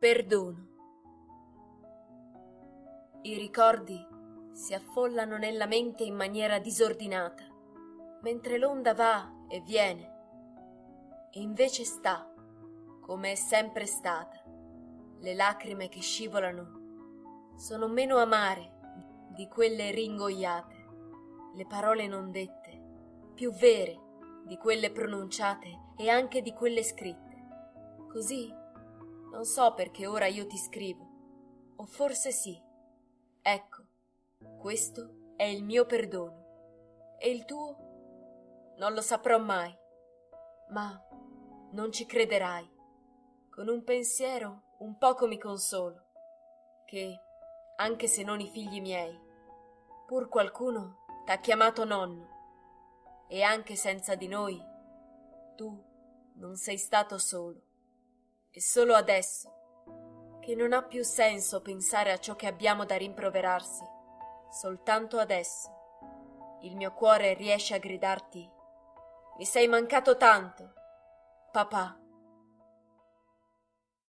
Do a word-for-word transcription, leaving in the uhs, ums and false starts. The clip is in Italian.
Perdono. I ricordi si affollano nella mente in maniera disordinata, mentre l'onda va e viene, e invece sta, come è sempre stata. Le lacrime che scivolano sono meno amare di quelle ringoiate, le parole non dette, più vere di quelle pronunciate e anche di quelle scritte. Così, non so perché ora io ti scrivo, o forse sì. Ecco, questo è il mio perdono. E il tuo? Non lo saprò mai. Ma non ci crederai. Con un pensiero un poco mi consolo, che, anche se non i figli miei, pur qualcuno t'ha chiamato nonno, e anche senza di noi, tu non sei stato solo. E solo adesso, che non ha più senso pensare a ciò che abbiamo da rimproverarsi, soltanto adesso, il mio cuore riesce a gridarti: mi sei mancato tanto, papà.